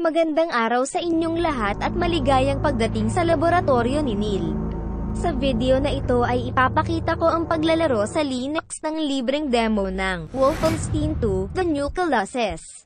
Magandang araw sa inyong lahat at maligayang pagdating sa laboratorio ni Neil. Sa video na ito ay ipapakita ko ang paglalaro sa Linux ng libreng demo ng Wolfenstein 2: The New Colossus.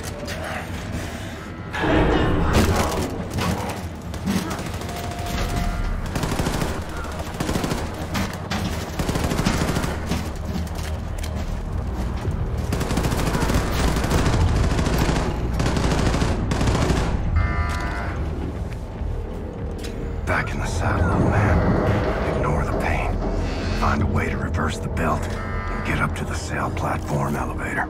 Back in the saddle, old man. Ignore the pain. Find a way to reverse the belt and get up to the sail platform elevator.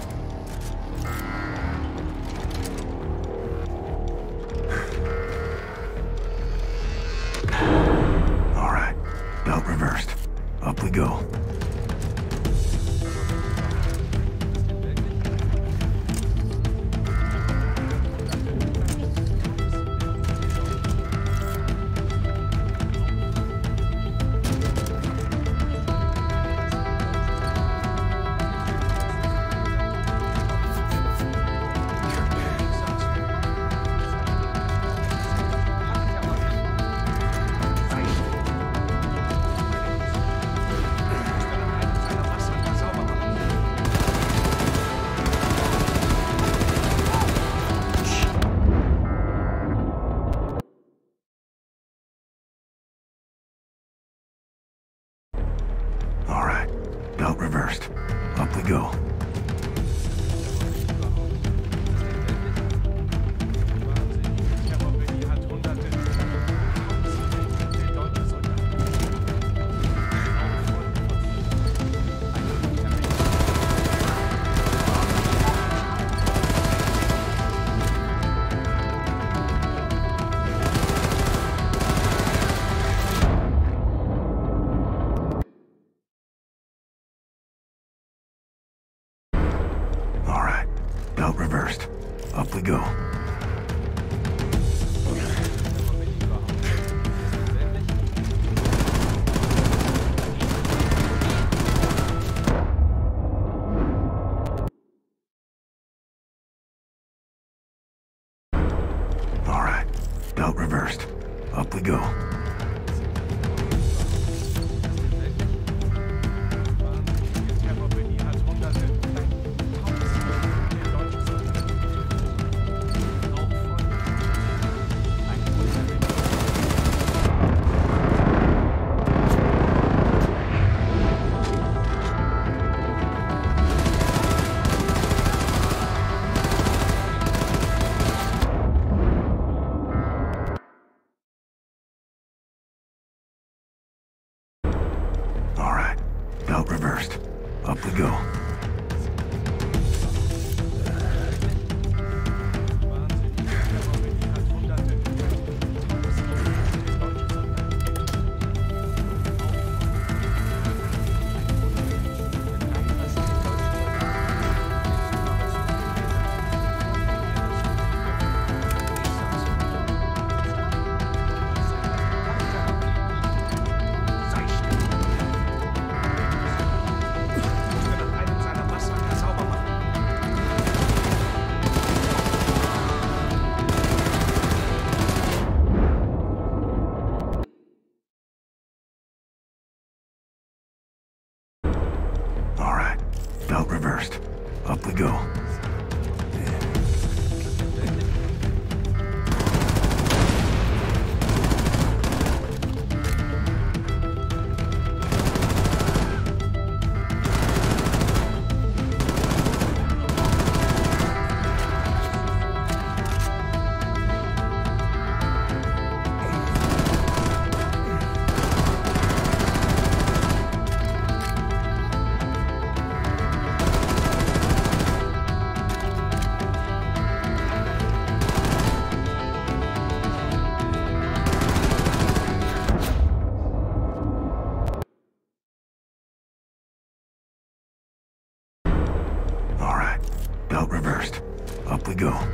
All right, belt reversed. Up we go. All right, belt reversed. Up we go. Belt reversed. Up we go. All right, belt reversed. Up we go. Belt reversed. Up we go. Belt reversed. Up we go. Belt reversed. Up we go.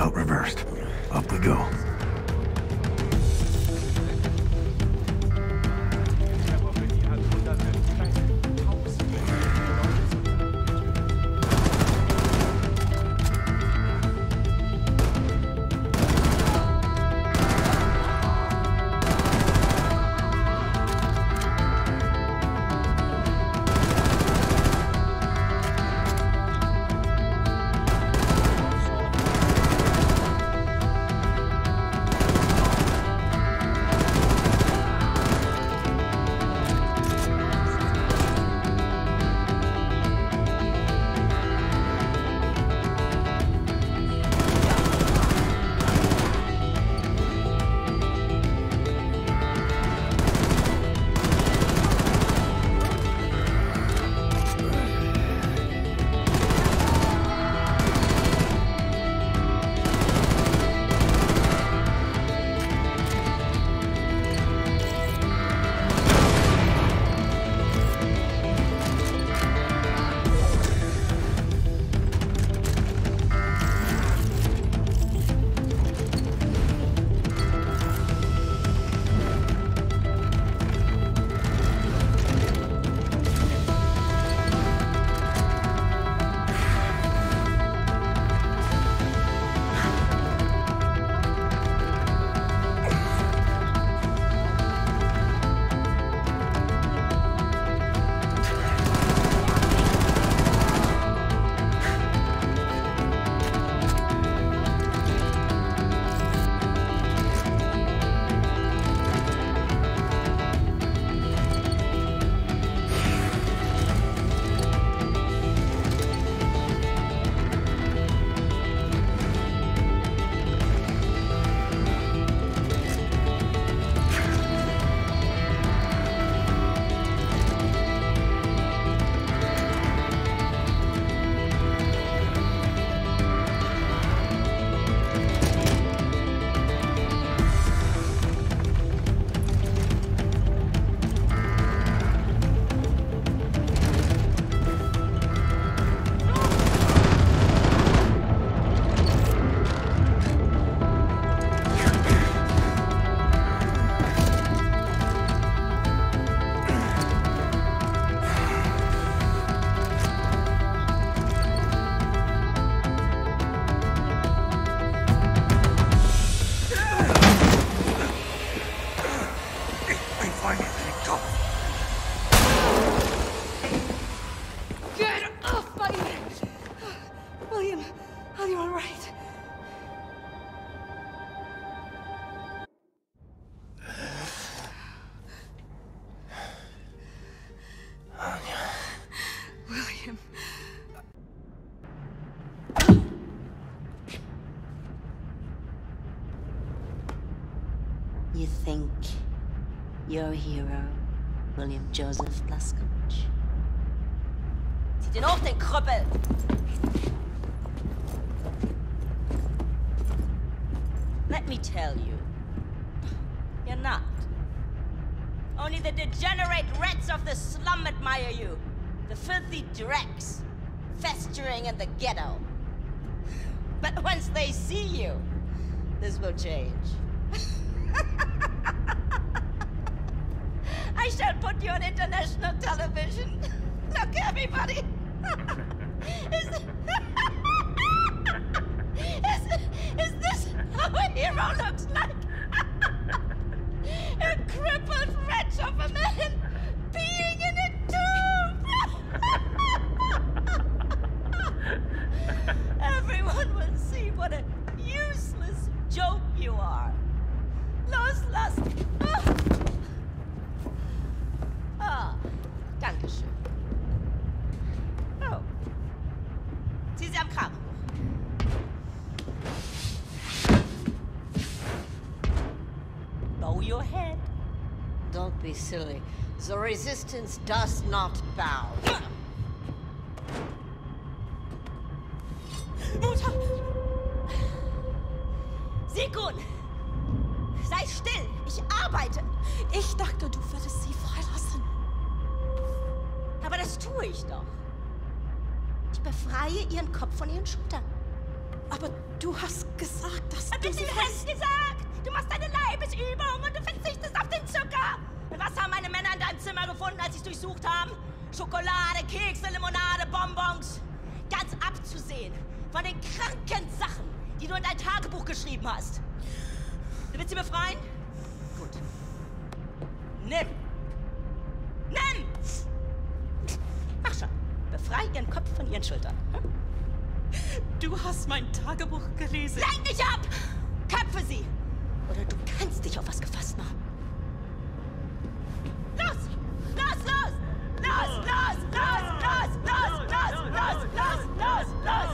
belt reversed. Up we go. You think you're a hero, William Joseph Blazkowicz? Zieht ihn hoch, den Krüppel! Let me tell you, you're not. Only the degenerate rats of the slum admire you. The filthy dregs, festering in the ghetto. But once they see you, this will change. I shall put you on international television. Look, everybody! Is this how a hero looks like? A crippled wretch of a man being in a tomb! Everyone will see what a useless joke you are. Loslass! Danke schön. Oh. Zieh sie am Kragen hoch. Bow your head. Don't be silly. The resistance does not bow. Mutter! Sigrun! Sei still! Ich arbeite! Ich dachte, du würdest sie freilassen. Aber das tue ich doch. Ich befreie ihren Kopf von ihren Schultern. Aber du hast gesagt, dass Was du hast sie du gesagt? Du machst deine Leibesübung und du verzichtest auf den Zucker. Und was haben meine Männer in deinem Zimmer gefunden, als sie durchsucht haben? Schokolade, Kekse, Limonade, Bonbons. Ganz abzusehen von den kranken Sachen, die du in dein Tagebuch geschrieben hast. Du willst sie befreien? Gut. Nimm! Nimm! Mach schon. Befrei ihren Kopf von ihren Schultern. Hm? Du hast mein Tagebuch gelesen. Lenk dich ab! Köpfe sie! Oder du kannst dich auf was gefasst machen. Los! Los, los! Los, los, los, los, los, los, los, los, los, los!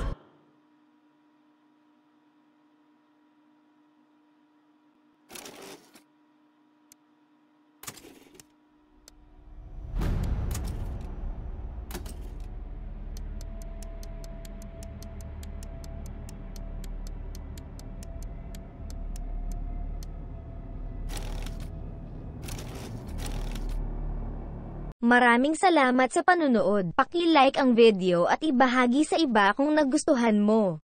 Maraming salamat sa panonood. Paki-like ang video at ibahagi sa iba kung nagustuhan mo.